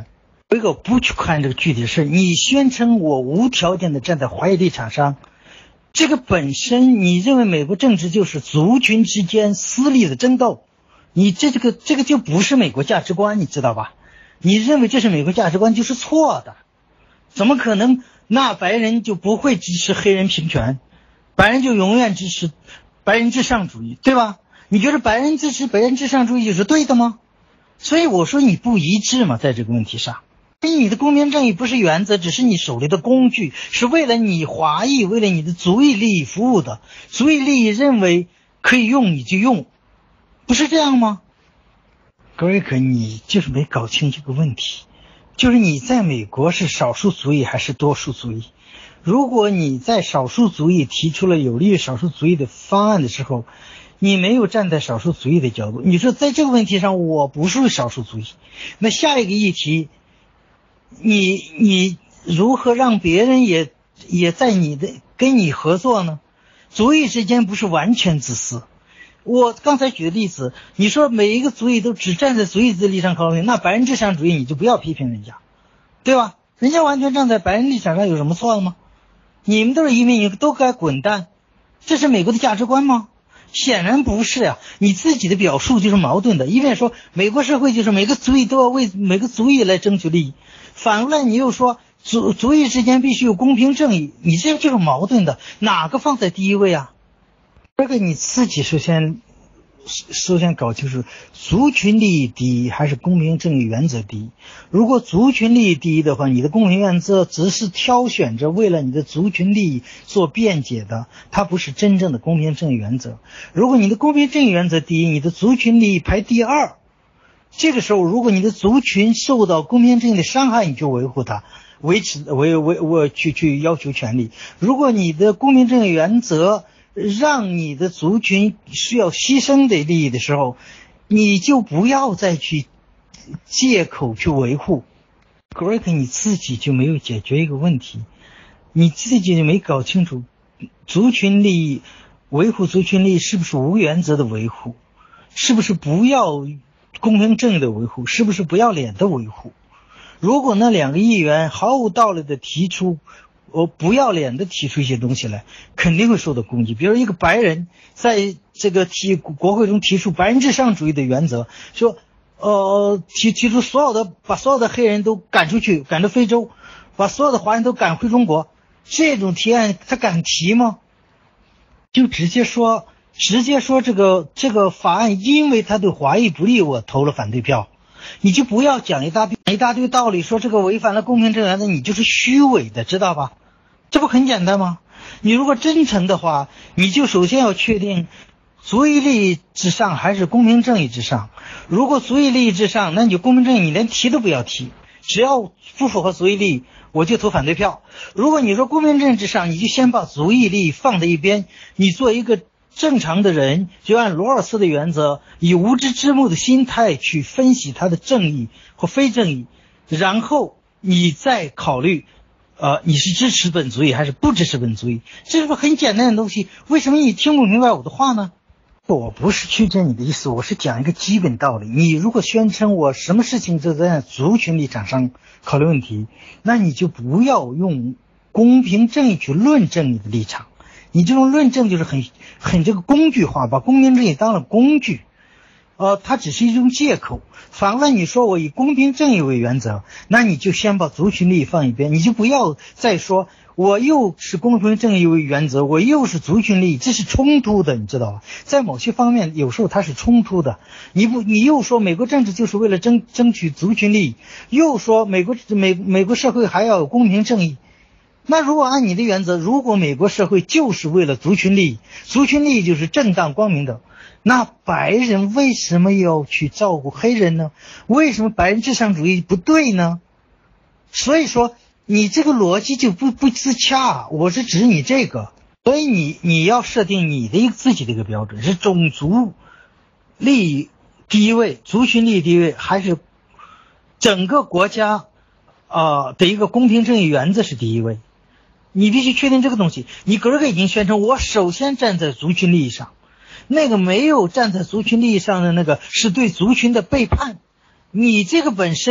这个不去看这个具体的事，你宣称我无条件的站在华裔立场上，这个本身你认为美国政治就是族群之间私利的争斗，你这这个这个就不是美国价值观，你知道吧？你认为这是美国价值观就是错的，怎么可能？那白人就不会支持黑人平权，白人就永远支持白人至上主义，对吧？你觉得白人支持白人至上主义就是对的吗？所以我说你不一致嘛，在这个问题上，所以你的公平正义不是原则，只是你手里的工具，是为了你华裔，为了你的族裔利益服务的，族裔利益认为可以用你就用，不是这样吗？格瑞克，你就是没搞清这个问题，就是你在美国是少数族裔还是多数族裔？如果你在少数族裔提出了有利于少数族裔的方案的时候，你没有站在少数族裔的角度，你说在这个问题上我不是少数族裔，那下一个议题，你你如何让别人也也在你的跟你合作呢？族裔之间不是完全自私。我刚才举的例子，你说每一个族裔都只站在族裔的立场考虑，那白人至上主义你就不要批评人家，对吧？人家完全站在白人立场上有什么错的吗？你们都是移民，你都该滚蛋，这是美国的价值观吗？显然不是呀、啊！你自己的表述就是矛盾的，一边说美国社会就是每个族裔都要为每个族裔来争取利益，反过来你又说族族裔之间必须有公平正义，你这就是矛盾的，哪个放在第一位啊？这个你自己首先首先搞清楚族群利益第一还是公平正义原则第一。如果族群利益第一的话，你的公平原则只是挑选着为了你的族群利益做辩解的，它不是真正的公平正义原则。如果你的公平正义原则第一，你的族群利益排第二，这个时候如果你的族群受到公平正义的伤害，你就维护它，维持维维维去去要求权利。如果你的公平正义原则让你的族群需要牺牲的利益的时候，你就不要再去借口去维护。Greg 你自己就没有解决一个问题，你自己就没搞清楚族群利益，维护族群利益是不是无原则的维护，是不是不要公平正义的维护，是不是不要脸的维护。如果那两个议员毫无道理的提出我不要脸的提出一些东西来，肯定会受到攻击。比如一个白人在这个提国会中提出白人至上主义的原则，说呃提提出所有的把所有的黑人都赶出去，赶到非洲，把所有的华人都赶回中国，这种提案他敢提吗？就直接说直接说这个这个法案因为他对华裔不利，我投了反对票。你就不要讲一大堆一大堆道理，说这个违反了公平正义原则，你就是虚伪的，知道吧？这不很简单吗？你如果真诚的话，你就首先要确定族裔利益之上还是公平正义之上。如果族裔利益之上，那你就公平正义你连提都不要提，只要不符合族裔利益我就投反对票。如果你说公平正义之上，你就先把族裔利益放在一边，你做一个正常的人，就按罗尔斯的原则，以无知之幕的心态去分析他的正义或非正义，然后你再考虑呃，你是支持本族裔还是不支持本族裔，这是不是很简单的东西？为什么你听不明白我的话呢？我不是曲解你的意思，我是讲一个基本道理。你如果宣称我什么事情都在族群立场上考虑问题，那你就不要用公平正义去论证你的立场。你这种论证就是很很这个工具化，把公平正义当了工具，呃，它只是一种借口。反过来你说我以公平正义为原则，那你就先把族群利益放一边，你就不要再说我又是公平正义为原则，我又是族群利益，这是冲突的，你知道吧？在某些方面有时候它是冲突的。你不你又说美国政治就是为了争争取族群利益，又说美国美美国社会还要有公平正义。那如果按你的原则，如果美国社会就是为了族群利益，族群利益就是正当光明的，那白人为什么要去照顾黑人呢？为什么白人至上主义不对呢？所以说你这个逻辑就不不自洽，我是指你这个。所以你你要设定你的一个自己的一个标准，是种族利益第一位，族群利益第一位，还是整个国家呃的一个公平正义原则是第一位？你必须确定这个东西。你格瑞克已经宣称我首先站在族群利益上，那个没有站在族群利益上的那个是对族群的背叛。你这个本身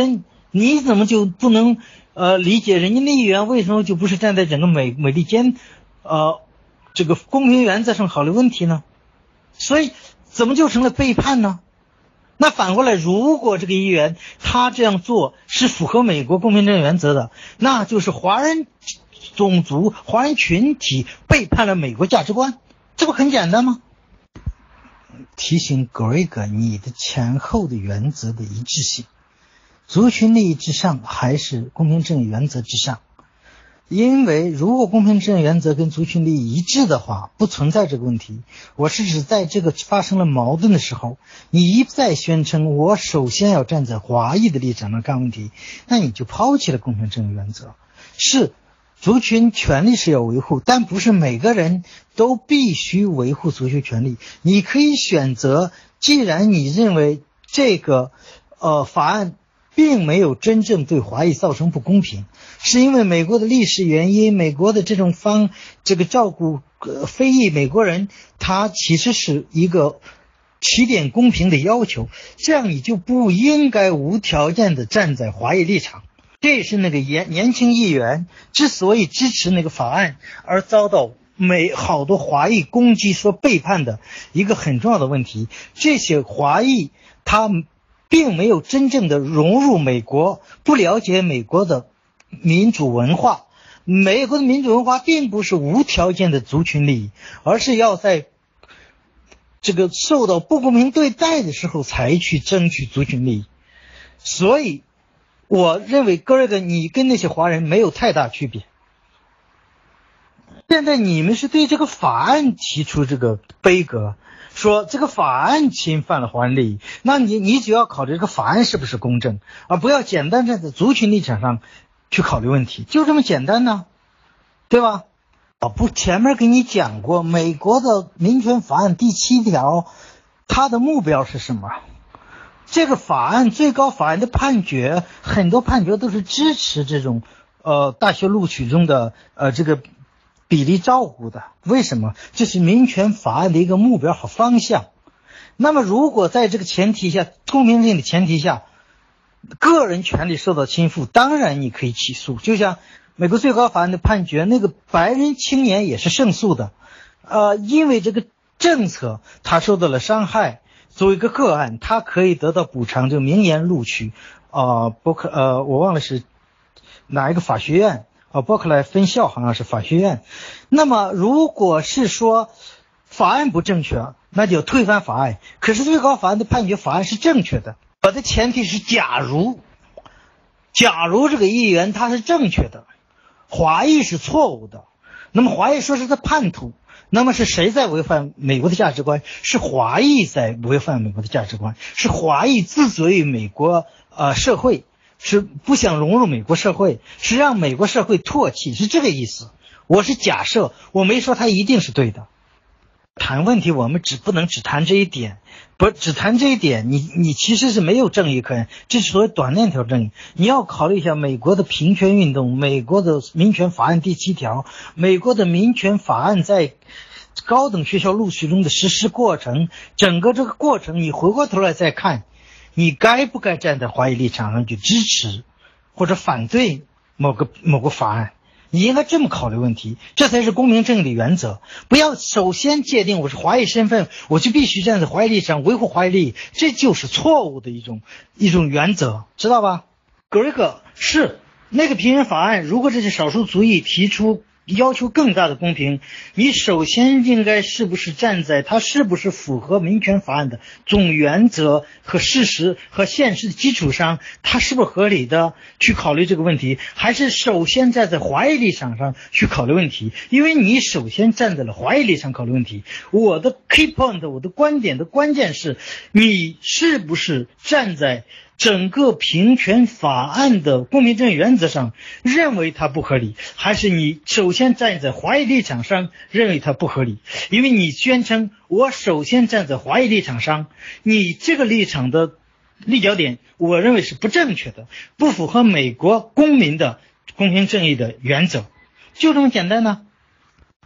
你怎么就不能呃理解人家那议员为什么就不是站在整个美美利坚呃这个公平原则上考虑问题呢？所以怎么就成了背叛呢？那反过来，如果这个议员他这样做是符合美国公平正义原则的，那就是华人种族、华人群体背叛了美国价值观，这不很简单吗？提醒格瑞格你的前后的原则的一致性，族群利益之上还是公平正义原则之上？因为如果公平正义原则跟族群利益一致的话，不存在这个问题。我是指在这个发生了矛盾的时候，你一再宣称我首先要站在华裔的立场上看问题，那你就抛弃了公平正义原则。是族群权利是要维护，但不是每个人都必须维护族群权利。你可以选择，既然你认为这个呃法案并没有真正对华裔造成不公平，是因为美国的历史原因，美国的这种方这个照顾呃非裔美国人，他其实是一个起点公平的要求，这样你就不应该无条件的站在华裔立场。这也是那个年年轻议员之所以支持那个法案而遭到美好多华裔攻击说背叛的一个很重要的问题。这些华裔他并没有真正的融入美国，不了解美国的民主文化。美国的民主文化并不是无条件的族群利益，而是要在这个受到不公平对待的时候才去争取族群利益。所以我认为格瑞格你跟那些华人没有太大区别。现在你们是对这个法案提出这个悲歌，说这个法案侵犯了华人利益，那你你只要考虑这个法案是不是公正，而不要简单站在族群立场上去考虑问题，就这么简单呢，对吧？我不前面跟你讲过，美国的民权法案第七条，它的目标是什么？这个法案最高法院的判决，很多判决都是支持这种呃大学录取中的呃这个比例照顾的。为什么？这是民权法案的一个目标和方向。那么如果在这个前提下，公平性的前提下，个人权利受到侵犯，当然你可以起诉。就像美国最高法院的判决，那个白人青年也是胜诉的，呃，因为这个政策他受到了伤害，作为一个个案，他可以得到补偿，就明年录取，呃，伯克呃，我忘了是哪一个法学院。呃，伯克莱分校好像是法学院。那么如果是说法案不正确，那就推翻法案。可是最高法院的判决法案是正确的。我的前提是假如假如这个议员他是正确的，华裔是错误的，那么华裔说是他叛徒，那么是谁在违反美国的价值观？是华裔在违反美国的价值观，是华裔自责于美国呃社会，是不想融入美国社会，是让美国社会唾弃，是这个意思。我是假设，我没说他一定是对的。谈问题我们只不能只谈这一点，不只谈这一点，你你其实是没有正义可言，这是所谓短链条正义。你要考虑一下美国的平权运动，美国的民权法案第七条，美国的民权法案在高等学校录取中的实施过程，整个这个过程你回过头来再看，你该不该站在华裔立场上去支持或者反对某个某个法案？你应该这么考虑问题，这才是公平正义的原则。不要首先界定我是华裔身份，我就必须站在华裔立场维护华裔利益，这就是错误的一种一种原则，知道吧？格瑞格是那个平权法案，如果这些少数族裔提出要求更大的公平，你首先应该是不是站在它是不是符合民权法案的总原则和事实和现实的基础上，它是不是合理的去考虑这个问题，还是首先站在华裔立场上去考虑问题？因为你首先站在了华裔立场考虑问题，我的 key point 我的观点的关键是你是不是站在整个平权法案的公平正义原则上认为它不合理，还是你首先站在华裔立场上认为它不合理？因为你宣称我首先站在华裔立场上，你这个立场的立脚点我认为是不正确的，不符合美国公民的公平正义的原则，就这么简单呢。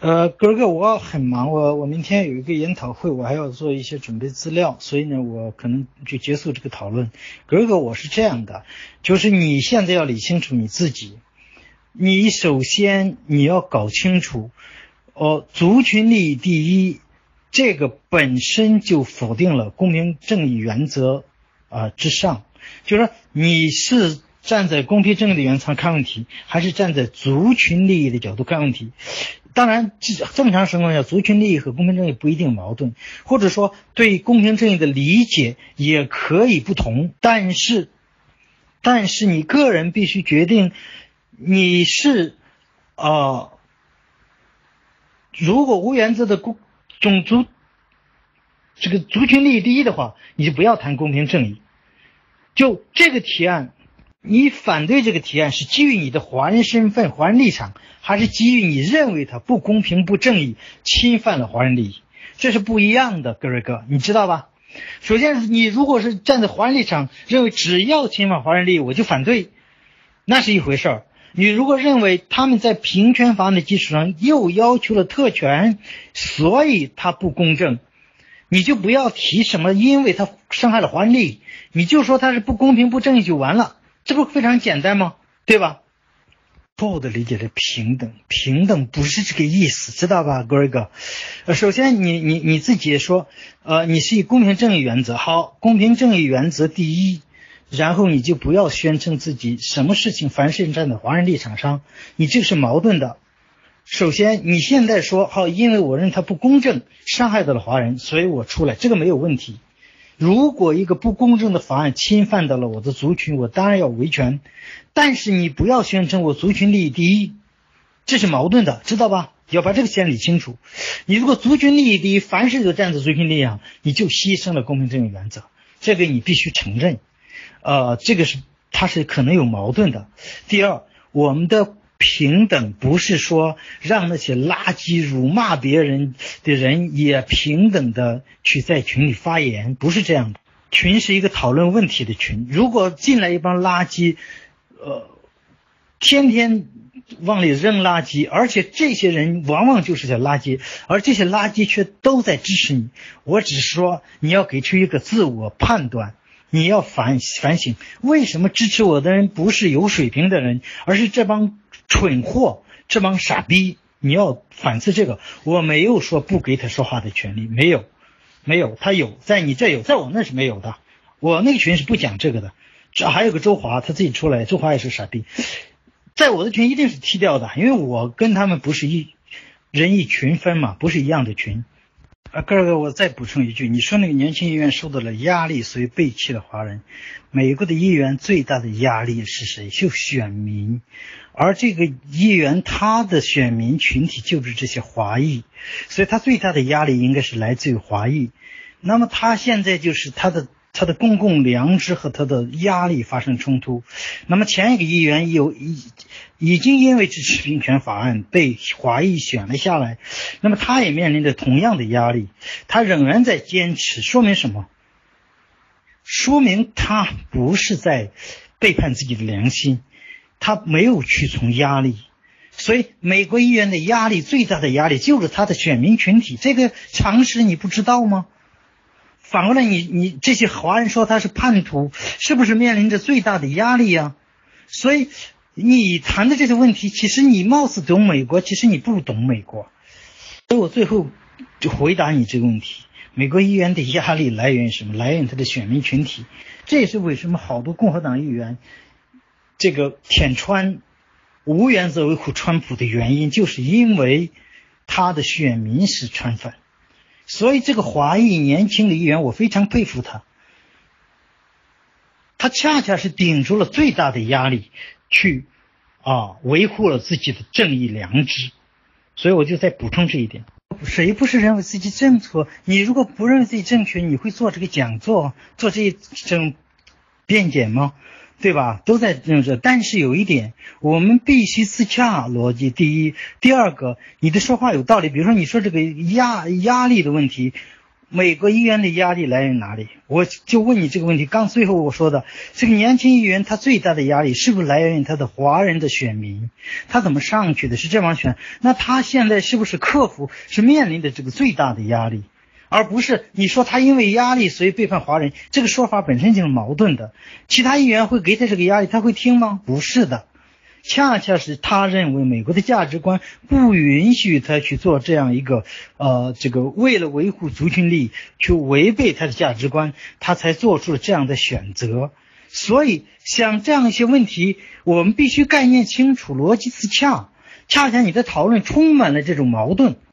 呃，哥哥，我很忙，我我明天有一个研讨会，我还要做一些准备资料，所以呢，我可能就结束这个讨论。哥哥，我是这样的，就是你现在要理清楚你自己，你首先你要搞清楚，哦，族群利益第一，这个本身就否定了公平正义原则啊、呃、之上，就是说你是站在公平正义的原则上看问题，还是站在族群利益的角度看问题？当然，正常情况下，族群利益和公平正义不一定矛盾，或者说对公平正义的理解也可以不同。但是，但是你个人必须决定，你是，呃，如果无原则的公种族这个族群利益第一的话，你就不要谈公平正义。就这个提案，你反对这个提案是基于你的华人身份、华人立场，还是基于你认为它不公平、不正义，侵犯了华人利益？这是不一样的，各位哥，你知道吧？首先，你如果是站在华人立场，认为只要侵犯华人利益我就反对，那是一回事儿。你如果认为他们在平权法案的基础上又要求了特权，所以它不公正，你就不要提什么因为它伤害了华人利益，你就说它是不公平、不正义就完了。这不非常简单吗？对吧？错误的理解的平等，平等不是这个意思，知道吧，各位哥？呃，首先你你你自己也说，呃，你是以公平正义原则，好，公平正义原则第一，然后你就不要宣称自己什么事情凡是站在华人立场上，你这个是矛盾的。首先，你现在说好，因为我认为它不公正，伤害到了华人，所以我出来，这个没有问题。如果一个不公正的法案侵犯到了我的族群，我当然要维权，但是你不要宣称我族群利益第一，这是矛盾的，知道吧？要把这个先理清楚。你如果族群利益第一，凡事都站在族群利益上，你就牺牲了公平正义原则，这个你必须承认。呃，这个是它是可能有矛盾的。第二，我们的平等不是说让那些垃圾辱骂别人的人也平等的去在群里发言，不是这样的。群是一个讨论问题的群，如果进来一帮垃圾，呃，天天往里扔垃圾，而且这些人往往就是些垃圾，而这些垃圾却都在支持你，我只是说你要给出一个自我判断，你要反反省，为什么支持我的人不是有水平的人，而是这帮蠢货，这帮傻逼，你要反思这个。我没有说不给他说话的权利，没有没有，他有，在你这有，在我那是没有的。我那个群是不讲这个的。这还有个周华，他自己出来，周华也是傻逼，在我的群一定是踢掉的，因为我跟他们不是一人一群分嘛，不是一样的群。啊，哥哥，我再补充一句，你说那个年轻议员受到了压力，所以背弃了华人。美国的议员最大的压力是谁？就选民，而这个议员他的选民群体就是这些华裔，所以他最大的压力应该是来自于华裔。那么他现在就是他的他的公共良知和他的压力发生冲突。那么前一个议员有已已经因为支持平权法案被华裔选了下来，那么他也面临着同样的压力，他仍然在坚持，说明什么？说明他不是在背叛自己的良心，他没有屈从压力。所以美国议员的压力，最大的压力就是他的选民群体，这个常识你不知道吗？反过来你你这些华人说他是叛徒，是不是面临着最大的压力啊？所以你谈的这些问题，其实你貌似懂美国，其实你不懂美国。所以我最后就回答你这个问题，美国议员的压力来源于什么？来源于他的选民群体。这也是为什么好多共和党议员这个舔川无原则维护川普的原因，就是因为他的选民是川粉。所以这个华裔年轻的议员，我非常佩服他，他恰恰是顶住了最大的压力，去啊维护了自己的正义良知。所以我就再补充这一点，谁不是认为自己正确？你如果不认为自己正确，你会做这个讲座，做这种辩解吗？对吧？都在这样。但是有一点，我们必须自洽逻辑。第一，第二个，你的说话有道理。比如说你说这个压压力的问题， 美国议员的压力来源于哪里？我就问你这个问题。刚最后我说的，这个年轻议员他最大的压力是不是来源于他的华人的选民？他怎么上去的？是这帮选？那他现在是不是克服，是面临的这个最大的压力？而不是你说他因为压力所以背叛华人，这个说法本身就是矛盾的。其他议员会给他这个压力，他会听吗？不是的。恰恰是他认为美国的价值观不允许他去做这样一个呃，这个为了维护族群利益去违背他的价值观，他才做出了这样的选择。所以像这样一些问题，我们必须概念清楚，逻辑自洽。恰恰你的讨论充满了这种矛盾，